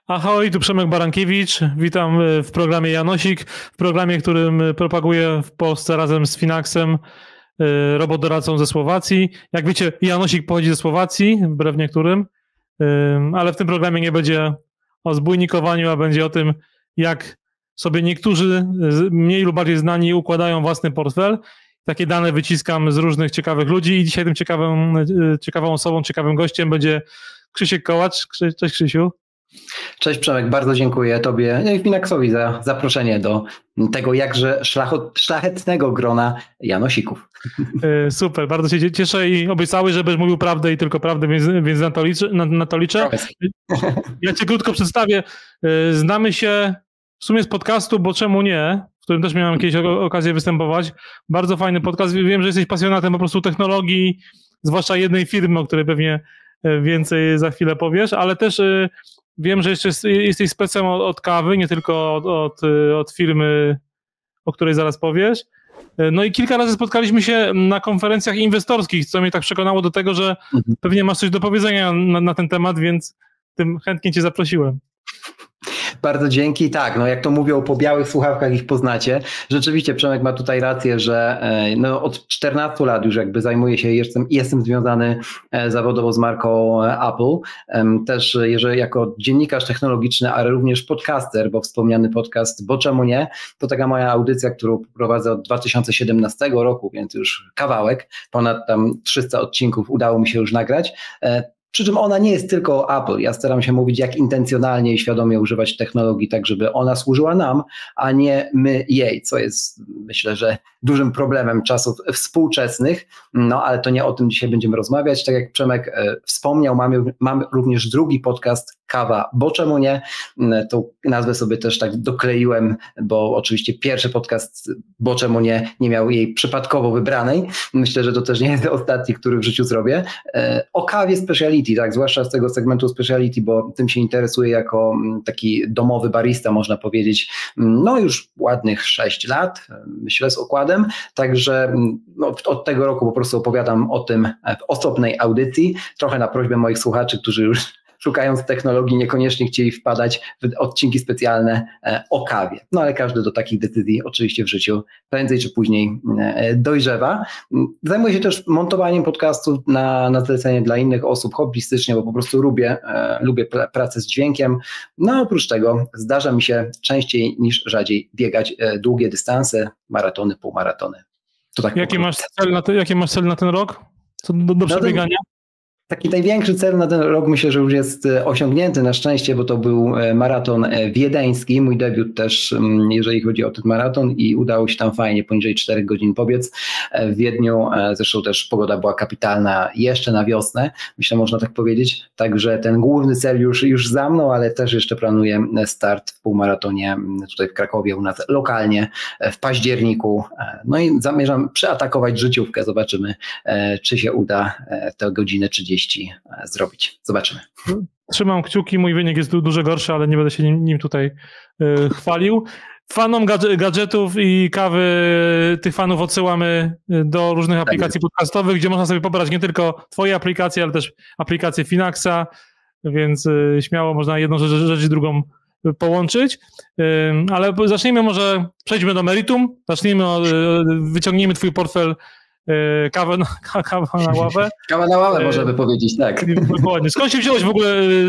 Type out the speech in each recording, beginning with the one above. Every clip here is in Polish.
Ahoj, tu Przemek Barankiewicz. Witam w programie Janosik, w programie, którym propaguję w Polsce razem z Finaxem, robot-doradcą ze Słowacji. Jak wiecie, Janosik pochodzi ze Słowacji, wbrew niektórym, ale w tym programie nie będzie o zbójnikowaniu, a będzie o tym, jak sobie niektórzy mniej lub bardziej znani układają własny portfel. Takie dane wyciskam z różnych ciekawych ludzi i dzisiaj tym ciekawą osobą, ciekawym gościem będzie Krzysiek Kołacz. Cześć Krzysiu. Cześć Przemek, bardzo dziękuję Tobie i Finaxowi za zaproszenie do tego jakże szlachetnego grona Janosików. Super, bardzo się cieszę i obiecałeś, żebyś mówił prawdę i tylko prawdę, więc na to liczę. Ja Cię krótko przedstawię. Znamy się w sumie z podcastu, bo czemu nie, w którym też miałem kiedyś okazję występować. Bardzo fajny podcast. Wiem, że jesteś pasjonatem po prostu technologii, zwłaszcza jednej firmy, o której pewnie więcej za chwilę powiesz, ale też wiem, że jeszcze jesteś specem od kawy, nie tylko od firmy, o której zaraz powiesz. No i kilka razy spotkaliśmy się na konferencjach inwestorskich, co mnie tak przekonało do tego, że pewnie masz coś do powiedzenia na ten temat, więc tym chętnie Cię zaprosiłem. Bardzo dzięki. Tak, no jak to mówią, po białych słuchawkach ich poznacie. Rzeczywiście Przemek ma tutaj rację, że no od 14 lat już jakby zajmuję się, jestem związany zawodowo z marką Apple. Też jeżeli jako dziennikarz technologiczny, ale również podcaster, bo wspomniany podcast Bo czemu nie? To taka moja audycja, którą prowadzę od 2017 roku, więc już kawałek. Ponad tam 300 odcinków udało mi się już nagrać. Przy czym ona nie jest tylko o Apple. Ja staram się mówić, jak intencjonalnie i świadomie używać technologii, tak żeby ona służyła nam, a nie my jej, co jest, myślę, że dużym problemem czasów współczesnych. No ale to nie o tym dzisiaj będziemy rozmawiać. Tak jak Przemek wspomniał, mamy również drugi podcast Kawa, bo czemu nie? Tą nazwę sobie też tak dokleiłem, bo oczywiście pierwszy podcast, bo czemu nie miał jej przypadkowo wybranej. Myślę, że to też nie jest ostatni, który w życiu zrobię. O kawie speciality, tak, zwłaszcza z tego segmentu speciality, bo tym się interesuję jako taki domowy barista, można powiedzieć, no już ładnych 6 lat, myślę, z okładem, także no, od tego roku po prostu opowiadam o tym w osobnej audycji, trochę na prośbę moich słuchaczy, którzy już szukając technologii niekoniecznie chcieli wpadać w odcinki specjalne o kawie. No ale każdy do takich decyzji oczywiście w życiu prędzej czy później dojrzewa. Zajmuję się też montowaniem podcastów na zlecenie dla innych osób hobbystycznie, bo po prostu lubię pracę z dźwiękiem. No oprócz tego zdarza mi się częściej niż rzadziej biegać długie dystanse, maratony, półmaratony. To tak jaki masz cel na ten rok? Co do przebiegania? Taki największy cel na ten rok myślę, że już jest osiągnięty na szczęście, bo to był maraton wiedeński, mój debiut też, jeżeli chodzi o ten maraton i udało się tam fajnie poniżej 4 godzin pobiec w Wiedniu, zresztą też pogoda była kapitalna jeszcze na wiosnę, myślę, można tak powiedzieć, także ten główny cel już za mną, ale też jeszcze planuję start w półmaratonie tutaj w Krakowie u nas lokalnie w październiku, no i zamierzam przeatakować życiówkę, zobaczymy, czy się uda tę godzinę 30 zrobić. Zobaczymy. Trzymam kciuki, mój wynik jest dużo gorszy, ale nie będę się nim tutaj chwalił. Fanom gadżetów i kawy tych fanów odsyłamy do różnych aplikacji podcastowych, gdzie można sobie pobrać nie tylko Twoje aplikacje, ale też aplikacje Finaxa, więc śmiało można jedną rzecz drugą połączyć. Ale przejdźmy do meritum, wyciągnijmy Twój portfel kawa na ławę. Kawa na ławę możemy powiedzieć, tak. Dokładnie. Skąd się wziąłeś w ogóle,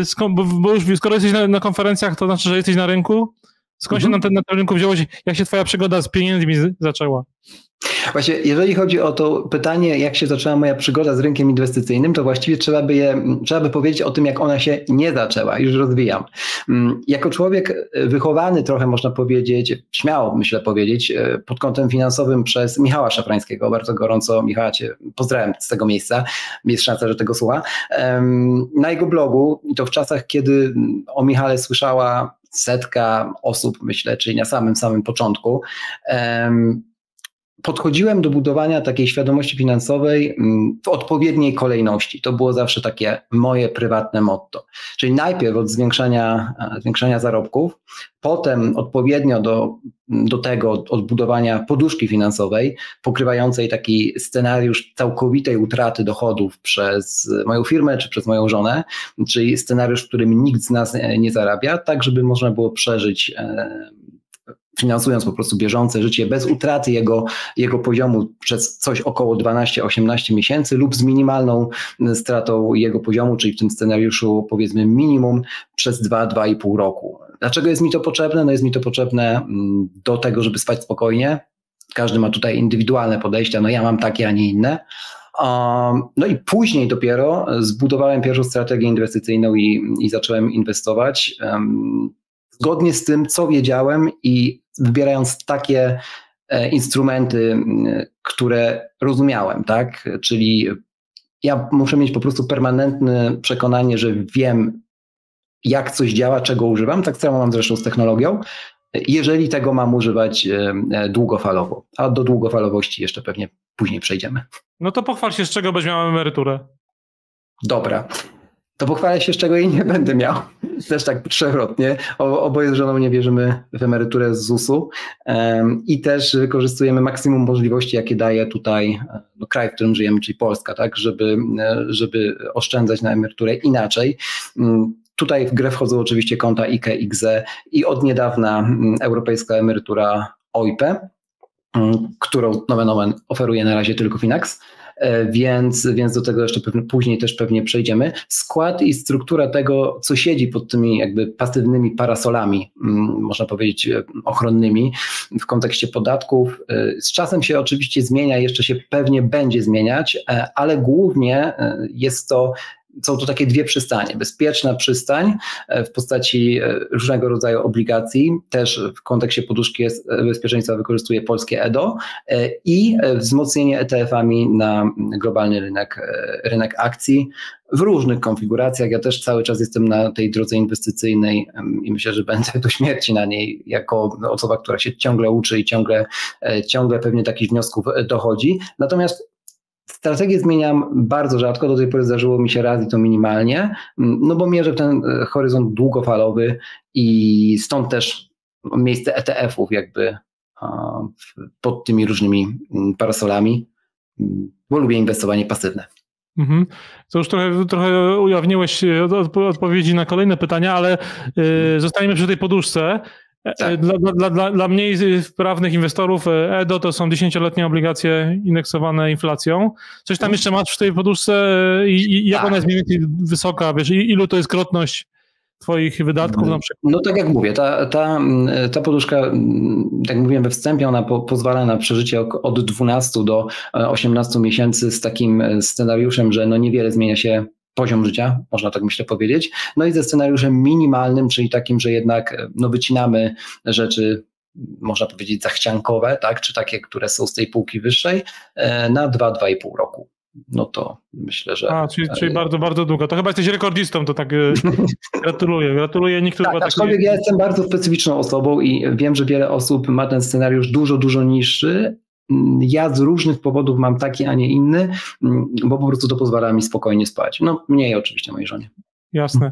bo już skoro jesteś na konferencjach, to znaczy, że jesteś na rynku? Skąd się na tym rynku wziąłeś? Jak się Twoja przygoda z pieniędzmi zaczęła? Właśnie, jeżeli chodzi o to pytanie, jak się zaczęła moja przygoda z rynkiem inwestycyjnym, to właściwie trzeba by powiedzieć o tym, jak ona się nie zaczęła. Już rozwijam. Jako człowiek wychowany trochę, można powiedzieć, śmiało myślę powiedzieć, pod kątem finansowym przez Michała Szafrańskiego. Bardzo gorąco Michała Cię pozdrawiam z tego miejsca. Jest szansa, że tego słucha. Na jego blogu, i to w czasach, kiedy o Michale słyszała 100 osób, myślę, czyli na samym początku, podchodziłem do budowania takiej świadomości finansowej w odpowiedniej kolejności. To było zawsze takie moje prywatne motto. Czyli najpierw od zwiększania zarobków, potem odpowiednio do tego od budowania poduszki finansowej pokrywającej taki scenariusz całkowitej utraty dochodów przez moją firmę czy przez moją żonę, czyli scenariusz, w którym nikt z nas nie zarabia, tak żeby można było przeżyć finansując po prostu bieżące życie bez utraty jego poziomu przez coś około 12-18 miesięcy lub z minimalną stratą jego poziomu, czyli w tym scenariuszu powiedzmy minimum przez 2-2,5 roku. Dlaczego jest mi to potrzebne? No jest mi to potrzebne do tego, żeby spać spokojnie. Każdy ma tutaj indywidualne podejścia, no ja mam takie, a nie inne. No i później dopiero zbudowałem pierwszą strategię inwestycyjną i zacząłem inwestować zgodnie z tym, co wiedziałem i wybierając takie instrumenty, które rozumiałem, tak? Czyli ja muszę mieć po prostu permanentne przekonanie, że wiem, jak coś działa, czego używam, tak samo mam zresztą z technologią, jeżeli tego mam używać długofalowo, a do długofalowości jeszcze pewnie później przejdziemy. No to pochwal się, z czego byś miał emeryturę. Dobra. To pochwalę się, z czego jej nie będę miał. Też tak przewrotnie. Oboje z żoną nie wierzymy w emeryturę z ZUS-u i też wykorzystujemy maksimum możliwości, jakie daje tutaj kraj, w którym żyjemy, czyli Polska, tak, żeby oszczędzać na emeryturę inaczej. Tutaj w grę wchodzą oczywiście konta IKE, IKZE i od niedawna europejska emerytura OIPE, którą nomen omen oferuje na razie tylko Finax. Więc do tego jeszcze później też pewnie przejdziemy. Skład i struktura tego, co siedzi pod tymi jakby pasywnymi parasolami, można powiedzieć ochronnymi w kontekście podatków, z czasem się oczywiście zmienia, jeszcze się pewnie będzie zmieniać, ale głównie są to takie dwie przystanie. Bezpieczna przystań w postaci różnego rodzaju obligacji, też w kontekście poduszki bezpieczeństwa wykorzystuje polskie EDO i wzmocnienie ETF-ami na globalny rynek akcji w różnych konfiguracjach. Ja też cały czas jestem na tej drodze inwestycyjnej i myślę, że będę do śmierci na niej jako osoba, która się ciągle uczy i ciągle pewnie takich wniosków dochodzi. Natomiast strategię zmieniam bardzo rzadko, do tej pory zdarzyło mi się raz i to minimalnie, no bo mierzę w ten horyzont długofalowy i stąd też miejsce ETF-ów jakby pod tymi różnymi parasolami, bo lubię inwestowanie pasywne. To już trochę ujawniłeś odpowiedzi na kolejne pytania, ale zostaniemy przy tej poduszce. Tak. Dla mniej wprawnych inwestorów EDO to są 10-letnie obligacje indeksowane inflacją. Coś tam jeszcze masz w tej poduszce i jak ona jest mniej więcej wysoka? Wiesz, ilu to jest krotność twoich wydatków na przykład? No tak jak mówię, ta poduszka, tak jak mówiłem we wstępie, ona pozwala na przeżycie od 12 do 18 miesięcy z takim scenariuszem, że no niewiele zmienia się poziom życia, można tak myślę powiedzieć. No i ze scenariuszem minimalnym, czyli takim, że jednak wycinamy rzeczy, można powiedzieć zachciankowe, tak, czy takie, które są z tej półki wyższej, na 2-2,5 roku. No to myślę, że... Czyli bardzo, bardzo długo. To chyba jesteś rekordzistą, to tak gratuluję. Nikt tak, aczkolwiek ja jestem bardzo specyficzną osobą i wiem, że wiele osób ma ten scenariusz dużo, dużo niższy. Ja z różnych powodów mam taki, a nie inny, bo po prostu to pozwala mi spokojnie spać. No mniej oczywiście mojej żonie. Jasne.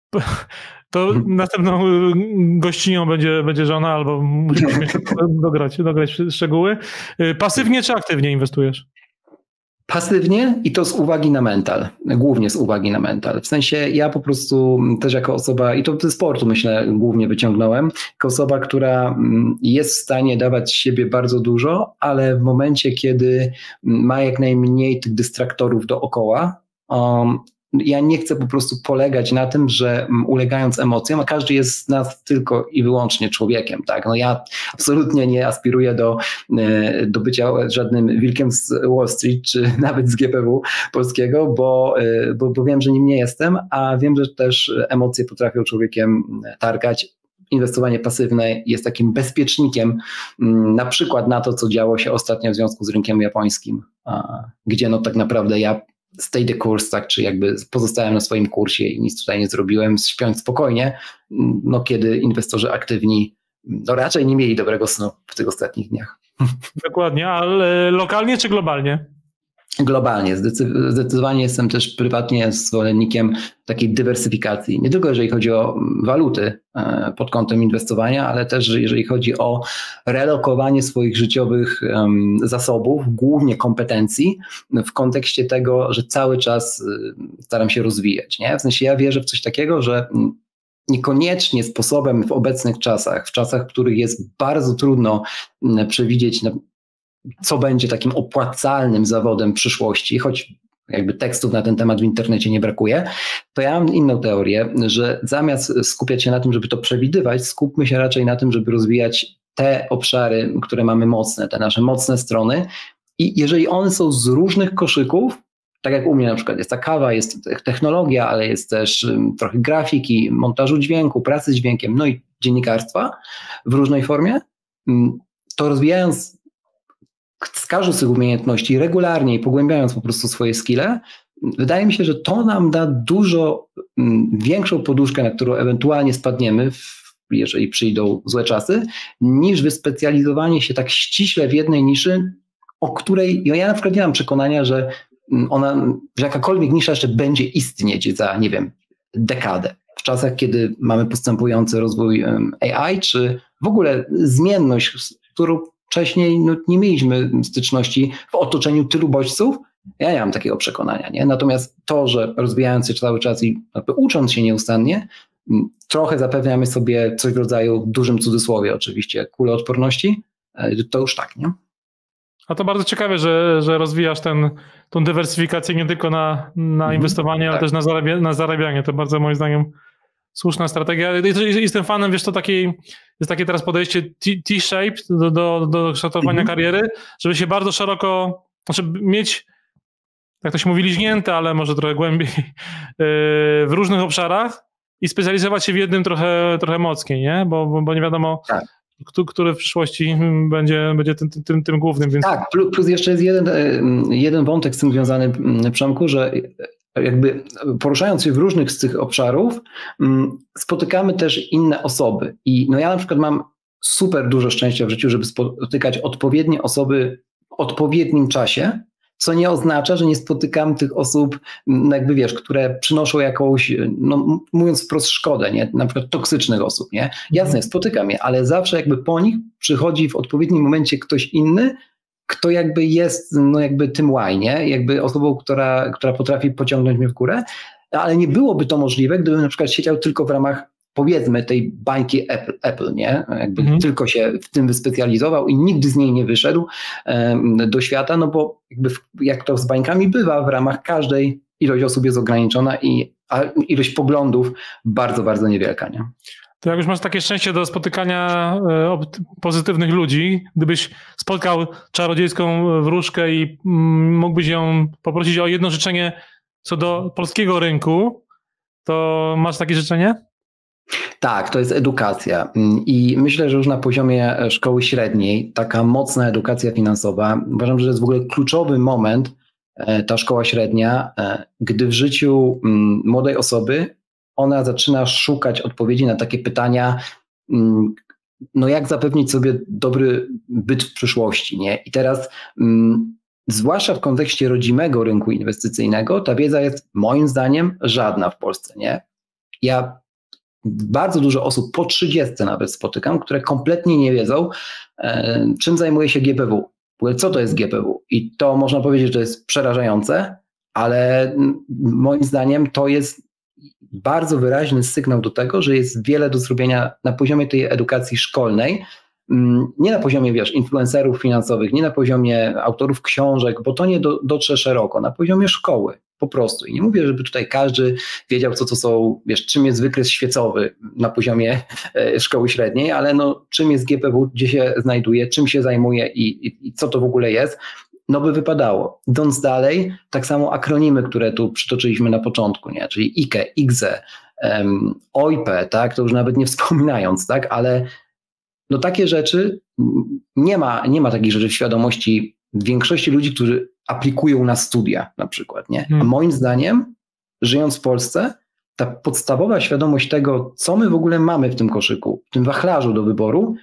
To następną gościnią będzie żona, albo musimy dograć szczegóły. Pasywnie czy aktywnie inwestujesz? Pasywnie i to z uwagi na mental, głównie z uwagi na mental. W sensie ja po prostu też jako osoba, i to ze sportu myślę głównie wyciągnąłem, jako osoba, która jest w stanie dawać z siebie bardzo dużo, ale w momencie, kiedy ma jak najmniej tych dystraktorów dookoła, ja nie chcę po prostu polegać na tym, że ulegając emocjom, a każdy jest z nas tylko i wyłącznie człowiekiem, tak? No ja absolutnie nie aspiruję do bycia żadnym wilkiem z Wall Street, czy nawet z GPW polskiego, bo wiem, że nim nie jestem, a wiem, że też emocje potrafią człowiekiem targać. Inwestowanie pasywne jest takim bezpiecznikiem, na przykład na to, co działo się ostatnio w związku z rynkiem japońskim, gdzie no tak naprawdę ja stay the course, tak, czy jakby pozostałem na swoim kursie i nic tutaj nie zrobiłem, śpiąc spokojnie, no kiedy inwestorzy aktywni no raczej nie mieli dobrego snu w tych ostatnich dniach. Dokładnie, ale lokalnie czy globalnie? Globalnie. Zdecydowanie jestem też prywatnie zwolennikiem takiej dywersyfikacji. Nie tylko jeżeli chodzi o waluty pod kątem inwestowania, ale też jeżeli chodzi o relokowanie swoich życiowych zasobów, głównie kompetencji, w kontekście tego, że cały czas staram się rozwijać. Nie? W sensie ja wierzę w coś takiego, że niekoniecznie sposobem w obecnych czasach, w czasach, w których jest bardzo trudno przewidzieć, co będzie takim opłacalnym zawodem przyszłości, choć jakby tekstów na ten temat w internecie nie brakuje, to ja mam inną teorię, że zamiast skupiać się na tym, żeby to przewidywać, skupmy się raczej na tym, żeby rozwijać te obszary, które mamy mocne, te nasze mocne strony i jeżeli one są z różnych koszyków, tak jak u mnie na przykład jest ta kawa, jest technologia, ale jest też trochę grafiki, montażu dźwięku, pracy z dźwiękiem, no i dziennikarstwa w różnej formie, to rozwijając z każdą z tych umiejętności regularnie i pogłębiając po prostu swoje skille, wydaje mi się, że to nam da dużo większą poduszkę, na którą ewentualnie spadniemy, jeżeli przyjdą złe czasy, niż wyspecjalizowanie się tak ściśle w jednej niszy, o której ja na przykład nie mam przekonania, że jakakolwiek nisza jeszcze będzie istnieć za, nie wiem, dekadę. W czasach, kiedy mamy postępujący rozwój AI, czy w ogóle zmienność, z którą wcześniej nie mieliśmy styczności w otoczeniu tylu bodźców, ja nie mam takiego przekonania. Nie? Natomiast to, że rozwijając się cały czas i ucząc się nieustannie, trochę zapewniamy sobie coś w rodzaju, w dużym cudzysłowie oczywiście, kuloodporności, to już tak, nie? A to bardzo ciekawe, że rozwijasz tą dywersyfikację nie tylko na inwestowanie, ale też na zarabianie. To bardzo moim zdaniem słuszna strategia. Jestem fanem, wiesz, jest takie teraz podejście T-shaped do kształtowania kariery, żeby się bardzo szeroko, znaczy mieć, jak to się mówi, liźnięte, ale może trochę głębiej w różnych obszarach i specjalizować się w jednym trochę mocniej, nie? Bo nie wiadomo, który w przyszłości będzie tym głównym. Więc... Tak, plus jeszcze jest jeden wątek z tym związany, Przemku, że jakby poruszając się w różnych z tych obszarów, spotykamy też inne osoby. I ja na przykład mam super dużo szczęścia w życiu, żeby spotykać odpowiednie osoby w odpowiednim czasie, co nie oznacza, że nie spotykam tych osób, jakby wiesz, które przynoszą jakąś, mówiąc wprost, szkodę, nie? Na przykład toksycznych osób, nie? Jasne, spotykam je, ale zawsze jakby po nich przychodzi w odpowiednim momencie ktoś inny, kto jakby jest, jakby tym why, nie? Jakby osobą, która potrafi pociągnąć mnie w górę, ale nie byłoby to możliwe, gdybym na przykład siedział tylko w ramach, powiedzmy, tej bańki Apple, nie? Jakby tylko się w tym wyspecjalizował i nigdy z niej nie wyszedł do świata, bo jakby jak to z bańkami bywa, w ramach każdej ilość osób jest ograniczona a ilość poglądów bardzo, bardzo niewielka, nie? To jak już masz takie szczęście do spotykania pozytywnych ludzi, gdybyś spotkał czarodziejską wróżkę i mógłbyś ją poprosić o jedno życzenie co do polskiego rynku, to masz takie życzenie? Tak, to jest edukacja i myślę, że już na poziomie szkoły średniej taka mocna edukacja finansowa, uważam, że to jest w ogóle kluczowy moment, ta szkoła średnia, gdy w życiu młodej osoby ona zaczyna szukać odpowiedzi na takie pytania, jak zapewnić sobie dobry byt w przyszłości, nie? I teraz zwłaszcza w kontekście rodzimego rynku inwestycyjnego ta wiedza jest moim zdaniem żadna w Polsce, nie? Ja bardzo dużo osób po 30 nawet spotykam, które kompletnie nie wiedzą, czym zajmuje się GPW. Co to jest GPW? I to można powiedzieć, że to jest przerażające, ale moim zdaniem to jest bardzo wyraźny sygnał do tego, że jest wiele do zrobienia na poziomie tej edukacji szkolnej, nie na poziomie, wiesz, influencerów finansowych, nie na poziomie autorów książek, bo to nie dotrze szeroko, na poziomie szkoły po prostu. I nie mówię, żeby tutaj każdy wiedział, co to są, wiesz, czym jest wykres świecowy na poziomie szkoły średniej, ale czym jest GPW, gdzie się znajduje, czym się zajmuje i co to w ogóle jest, by wypadało. Idąc dalej, tak samo akronimy, które tu przytoczyliśmy na początku, nie? Czyli IKE, IGZE, OIP, tak? To już nawet nie wspominając, tak? Ale takie rzeczy, nie ma takich rzeczy w świadomości większości ludzi, którzy aplikują na studia na przykład, nie? A moim zdaniem, żyjąc w Polsce, ta podstawowa świadomość tego, co my w ogóle mamy w tym koszyku, w tym wachlarzu do wyboru,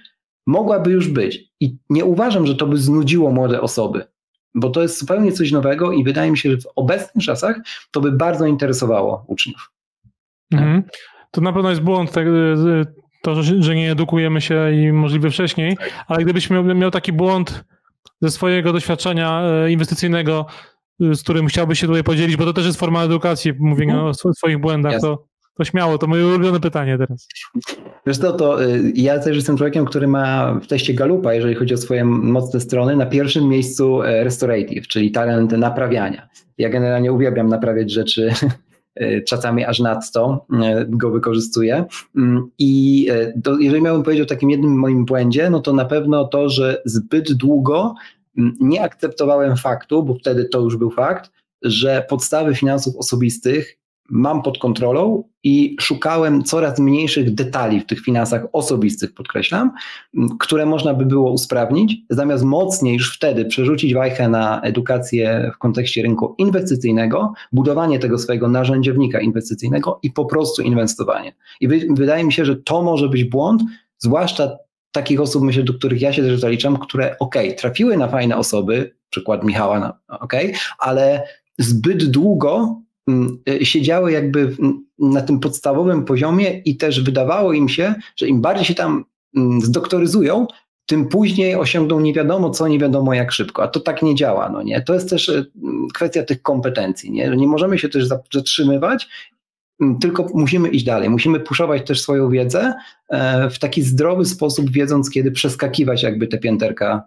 mogłaby już być. I nie uważam, że to by znudziło młode osoby, bo to jest zupełnie coś nowego i wydaje mi się, że w obecnych czasach to by bardzo interesowało uczniów. Mhm. To na pewno jest błąd, to, że nie edukujemy się i możliwie wcześniej, ale gdybyś miał taki błąd ze swojego doświadczenia inwestycyjnego, z którym chciałbyś się tutaj podzielić, bo to też jest forma edukacji, mówienia o swoich błędach, to śmiało, to moje ulubione pytanie teraz. Wiesz co, to ja też jestem człowiekiem, który ma w teście Gallupa, jeżeli chodzi o swoje mocne strony, na pierwszym miejscu restorative, czyli talent naprawiania. Ja generalnie uwielbiam naprawiać rzeczy, czasami aż nadto go wykorzystuję. I jeżeli miałbym powiedzieć o takim jednym moim błędzie, no to na pewno to, że zbyt długo nie akceptowałem faktu, bo wtedy to już był fakt, że podstawy finansów osobistych mam pod kontrolą i szukałem coraz mniejszych detali w tych finansach osobistych, podkreślam, które można by było usprawnić, zamiast mocniej już wtedy przerzucić wajchę na edukację w kontekście rynku inwestycyjnego, budowanie tego swojego narzędziownika inwestycyjnego i po prostu inwestowanie. I wydaje mi się, że to może być błąd, zwłaszcza takich osób, myślę, do których ja się też zaliczam, które trafiły na fajne osoby, przykład Michała, ale zbyt długo siedziały jakby na tym podstawowym poziomie i też wydawało im się, że im bardziej się tam zdoktoryzują, tym później osiągną nie wiadomo co, nie wiadomo jak szybko, a to tak nie działa, no nie? To jest też kwestia tych kompetencji, nie? Nie możemy się też zatrzymywać, tylko musimy iść dalej, musimy puszować też swoją wiedzę w taki zdrowy sposób, wiedząc kiedy przeskakiwać jakby te pięterka,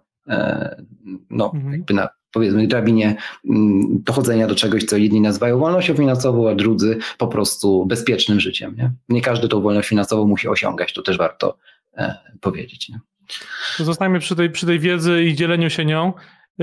jakby na powiedzmy drabinie dochodzenia do czegoś, co jedni nazywają wolnością finansową, a drudzy po prostu bezpiecznym życiem. Nie każdy tą wolność finansową musi osiągać, to też warto powiedzieć. Nie? Zostańmy przy tej wiedzy i dzieleniu się nią.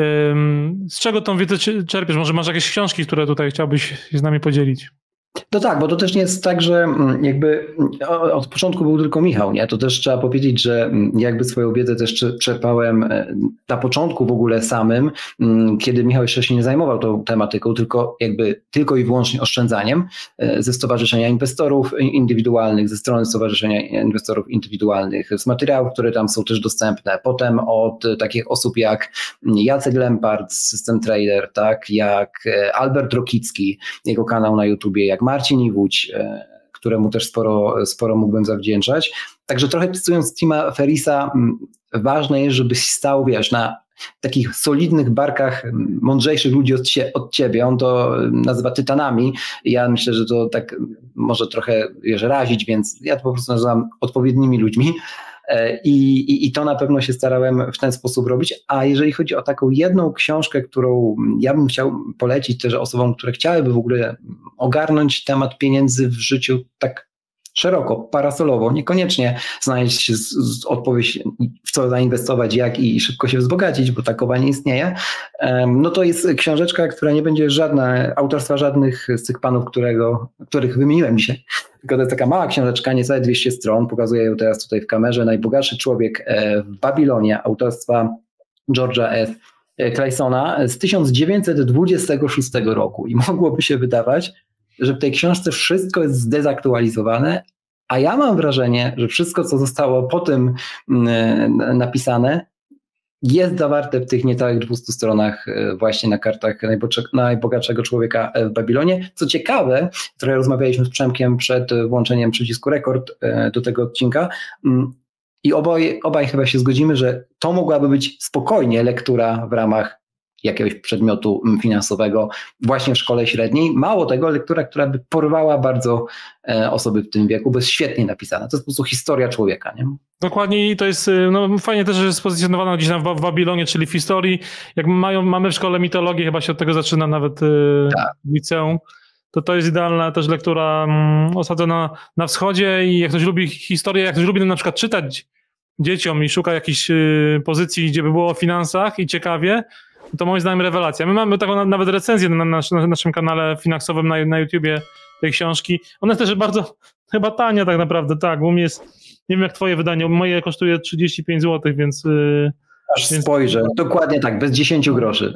Z czego tą wiedzę czerpiesz? Może masz jakieś książki, które tutaj chciałbyś się z nami podzielić? No tak, bo to też nie jest tak, że jakby od początku był tylko Michał, nie? To też trzeba powiedzieć, że jakby swoją wiedzę też czerpałem na początku w ogóle samym, kiedy Michał jeszcze się nie zajmował tą tematyką, tylko i wyłącznie oszczędzaniem ze Stowarzyszenia Inwestorów Indywidualnych, ze strony Stowarzyszenia Inwestorów Indywidualnych, z materiałów, które tam są też dostępne. Potem od takich osób jak Jacek Lempart, System Trader, tak, jak Albert Rokicki, jego kanał na YouTubie, jak Marcin Iwódź, któremu też sporo mógłbym zawdzięczać. Także trochę cytując Tima Ferrisa, ważne jest, żebyś stał, na takich solidnych barkach mądrzejszych ludzi od ciebie. On to nazywa tytanami. Ja myślę, że to tak może trochę razić, więc ja to po prostu nazywam odpowiednimi ludźmi. I to na pewno się starałem w ten sposób robić, a jeżeli chodzi o taką jedną książkę, którą ja bym chciał polecić też osobom, które chciałyby w ogóle ogarnąć temat pieniędzy w życiu tak szeroko, parasolowo, niekoniecznie znaleźć odpowiedź, w co zainwestować, jak i szybko się wzbogacić, bo takowa nie istnieje, no to jest książeczka, która nie będzie autorstwa żadnych z tych panów, których wymieniłem dzisiaj, tylko to jest taka mała książeczka, niecałe 200 stron, pokazuję ją teraz tutaj w kamerze, Najbogatszy człowiek w Babilonie, autorstwa George'a S. Claysona z 1926 roku i mogłoby się wydawać, że w tej książce wszystko jest zdezaktualizowane, a ja mam wrażenie, że wszystko, co zostało po tym napisane, jest zawarte w tych niecałych 200 stronach właśnie na kartach Najbogatszego człowieka w Babilonie. Co ciekawe, trochę rozmawialiśmy z Przemkiem przed włączeniem przycisku rekord do tego odcinka i obaj chyba się zgodzimy, że to mogłaby być spokojnie lektura w ramach jakiegoś przedmiotu finansowego właśnie w szkole średniej. Mało tego, lektura, która by porwała bardzo osoby w tym wieku, bo jest świetnie napisana. To jest po prostu historia człowieka, nie? Dokładnie i to jest, fajnie też, że jest spozycjonowana gdzieś tam w Babilonie, czyli w historii. Jak mamy w szkole mitologię, chyba się od tego zaczyna nawet w liceum, to jest idealna też lektura osadzona na wschodzie i jak ktoś lubi historię, jak ktoś lubi na przykład czytać dzieciom i szuka jakichś pozycji, gdzie by było o finansach i ciekawie, to moim zdaniem rewelacja. My mamy taką nawet recenzję na naszym kanale finansowym na YouTubie tej książki. Ona jest też bardzo chyba tania tak naprawdę, tak, bo mnie jest, nie wiem jak twoje wydanie, moje kosztuje 35 zł, więc... Aż spojrzę, dokładnie tak, bez 10 groszy.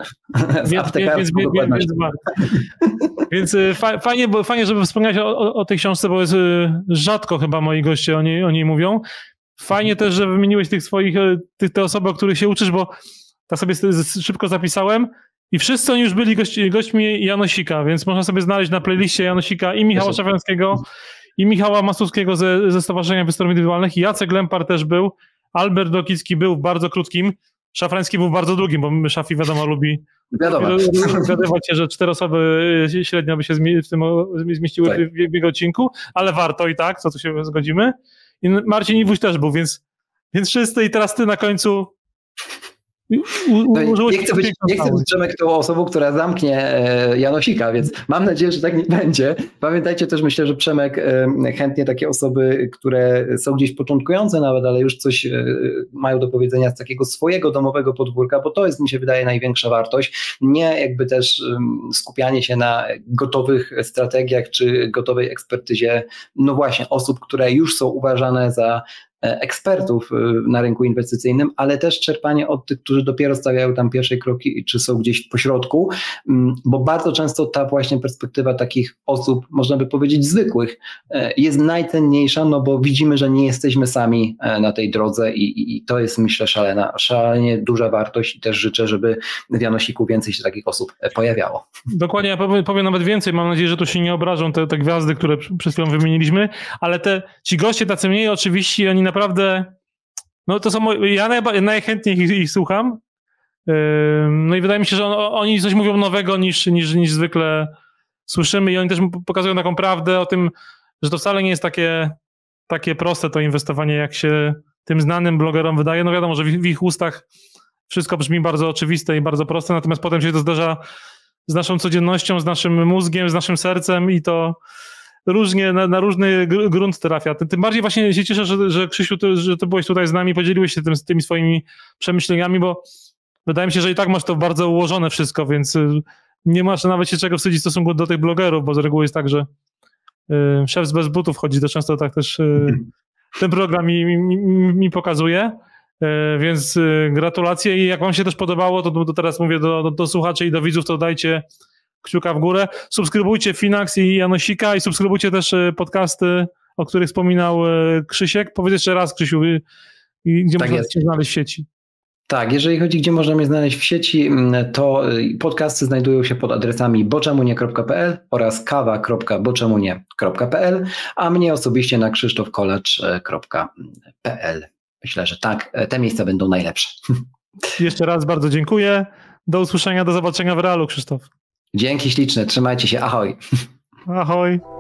Więc fajnie, żeby wspomniać o tej książce, bo jest rzadko chyba moi goście o niej mówią. Fajnie też, że wymieniłeś tych swoich, te osoby, o których się uczysz, bo tak sobie szybko zapisałem i wszyscy oni już byli gośćmi Janosika, więc można sobie znaleźć na playliście Janosika i Michała Szafrańskiego, i Michała Masłowskiego ze Stowarzyszenia Inwestorów Indywidualnych, i Jacek Lempar też był, Albert Dokicki był w bardzo krótkim, Szafrański był w bardzo długim, bo Szafi wiadomo lubi zgadywać się, że 4 osoby średnio by się zmieściły w jego odcinku, ale warto i tak, co tu się zgodzimy. I Marcin Iwuś też był, więc wszyscy i teraz ty na końcu. Nie chcę być Przemek tą osobą, która zamknie Janosika, więc mam nadzieję, że tak nie będzie. Pamiętajcie też, myślę, że Przemek chętnie takie osoby, które są gdzieś początkujące nawet, ale już coś mają do powiedzenia z takiego swojego domowego podwórka, bo to jest, mi się wydaje, największa wartość. Nie jakby też skupianie się na gotowych strategiach czy gotowej ekspertyzie, no właśnie, osób, które już są uważane za ekspertów na rynku inwestycyjnym, ale też czerpanie od tych, którzy dopiero stawiają tam pierwsze kroki, czy są gdzieś po środku, bo bardzo często ta właśnie perspektywa takich osób, można by powiedzieć zwykłych, jest najcenniejsza, no bo widzimy, że nie jesteśmy sami na tej drodze i to jest, myślę, szalenie duża wartość i też życzę, żeby w Janosiku więcej się takich osób pojawiało. Dokładnie, ja powiem nawet więcej, mam nadzieję, że tu się nie obrażą te gwiazdy, które przed chwilą wymieniliśmy, ale ci goście tacy mniej oczywiście, oni naprawdę, no to są, ja najchętniej ich słucham, no i wydaje mi się, że oni coś mówią nowego niż zwykle słyszymy i oni też pokazują taką prawdę o tym, że to wcale nie jest takie proste to inwestowanie, jak się tym znanym blogerom wydaje. No wiadomo, że w ich ustach wszystko brzmi bardzo oczywiste i bardzo proste, natomiast potem się to zdarza z naszą codziennością, z naszym mózgiem, z naszym sercem i to różnie, na różny grunt trafia. Tym bardziej właśnie się cieszę, że Krzysiu, że ty byłeś tutaj z nami, podzieliłeś się tymi swoimi przemyśleniami, bo wydaje mi się, że i tak masz to bardzo ułożone wszystko, więc nie masz nawet się czego wstydzić w stosunku do tych blogerów, bo z reguły jest tak, że szef bez butów chodzi, to często tak też ten program mi pokazuje, więc gratulacje i jak wam się też podobało, to teraz mówię do słuchaczy i do widzów, to dajcie kciuka w górę. Subskrybujcie Finax i Janosika i subskrybujcie też podcasty, o których wspominał Krzysiek. Powiedz jeszcze raz, Krzysiu, gdzie można cię znaleźć w sieci. Tak, jeżeli chodzi, gdzie można mnie znaleźć w sieci, to podcasty znajdują się pod adresami boczemunie.pl oraz kawa.boczemunie.pl, a mnie osobiście na krzysztofkolacz.pl. Myślę, że tak, te miejsca będą najlepsze. Jeszcze raz bardzo dziękuję. Do usłyszenia, do zobaczenia w realu, Krzysztof. Dzięki śliczne, trzymajcie się, ahoj. Ahoj.